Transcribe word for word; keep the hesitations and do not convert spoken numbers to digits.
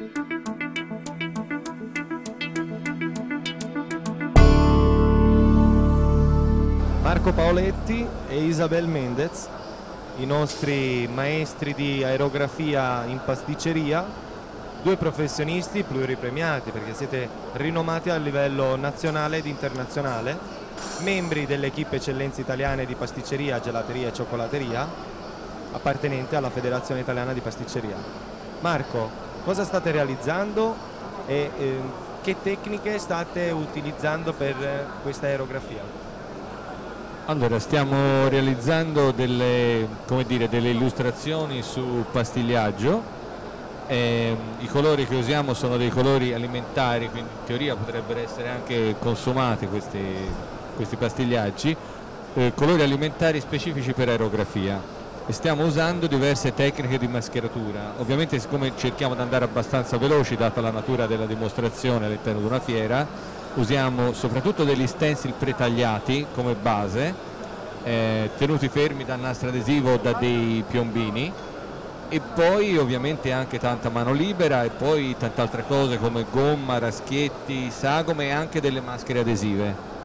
Marco Paoletti e Isabel Mendez, i nostri maestri di aerografia in pasticceria, due professionisti pluripremiati perché siete rinomati a livello nazionale ed internazionale, membri dell'equipe eccellenze italiane di pasticceria, gelateria e cioccolateria, appartenente alla Federazione Italiana di Pasticceria. Marco, cosa state realizzando e eh, che tecniche state utilizzando per questa aerografia? Allora, stiamo realizzando delle, come dire, delle illustrazioni su pastigliaggio. Eh, I colori che usiamo sono dei colori alimentari, quindi in teoria potrebbero essere anche consumati questi, questi pastigliaggi, eh, colori alimentari specifici per aerografia. E stiamo usando diverse tecniche di mascheratura. Ovviamente, siccome cerchiamo di andare abbastanza veloci, data la natura della dimostrazione all'interno di una fiera, usiamo soprattutto degli stencil pretagliati come base, eh, tenuti fermi da nastro adesivo o da dei piombini, e poi ovviamente anche tanta mano libera e poi tante altre cose come gomma, raschietti, sagome e anche delle maschere adesive.